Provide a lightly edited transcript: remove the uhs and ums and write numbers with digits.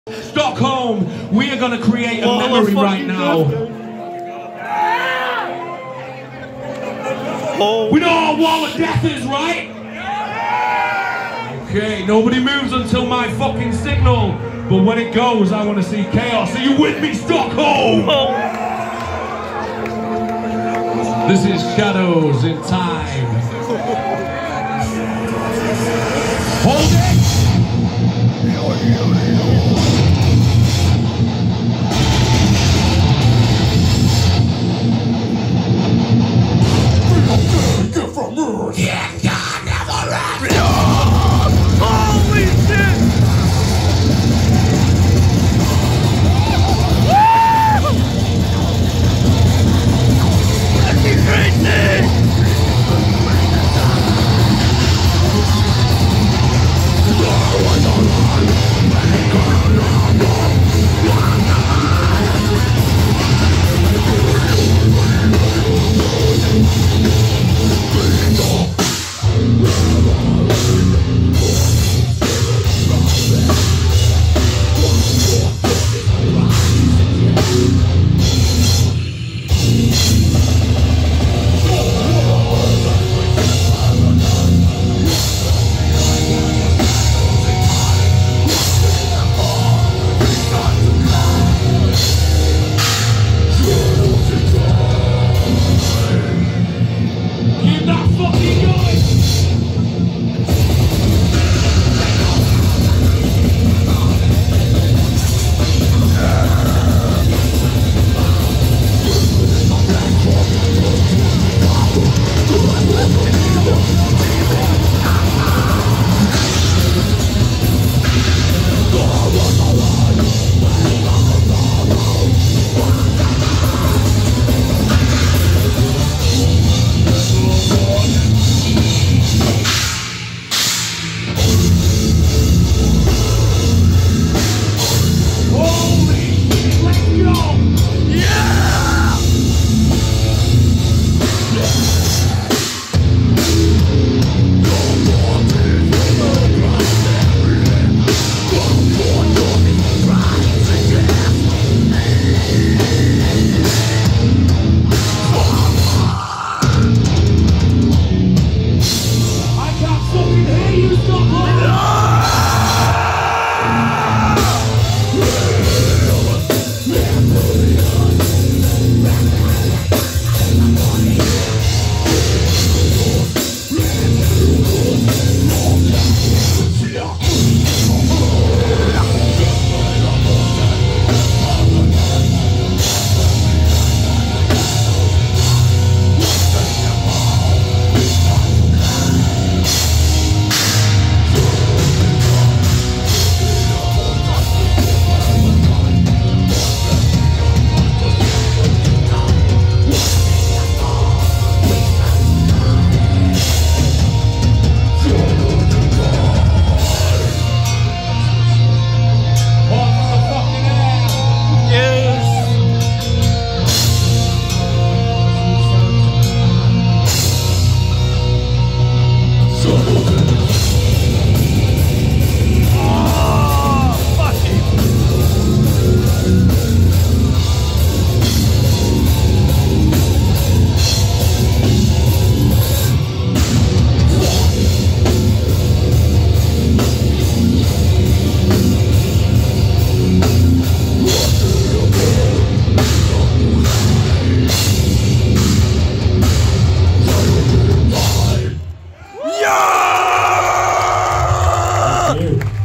Stockholm, we are going to create a memory right now. We know what Wall of Death is, right? Okay, nobody moves until my fucking signal. But when it goes, I want to see chaos. Are you with me, Stockholm? This is Shadows in Time. Hold it! Holy shit! That's crazy! Yeah!